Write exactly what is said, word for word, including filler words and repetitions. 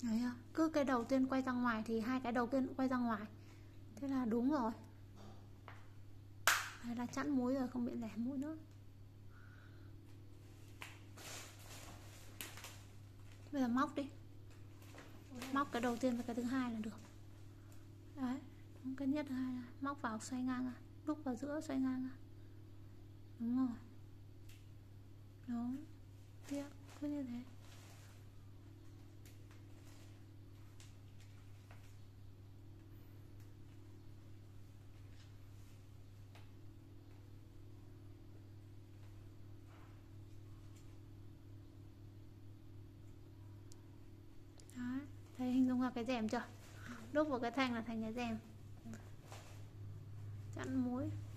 Đấy à? Cứ cái đầu tiên quay ra ngoài thì hai cái đầu tiên cũng quay ra ngoài, thế là đúng rồi. Đấy là chẵn múi rồi, không bị lẻ mũi nữa. Bây giờ móc đi, móc cái đầu tiên và cái thứ hai là được. Đấy, cái nhất thứ hai là móc vào xoay ngang ra, đúc vào giữa xoay ngang ra. Đúng rồi, đúng, tiếp cứ như thế. Đấy, thấy hình dung ra cái rèm chưa? Đúc vào cái thanh là thành cái rèm. Chẵn múi.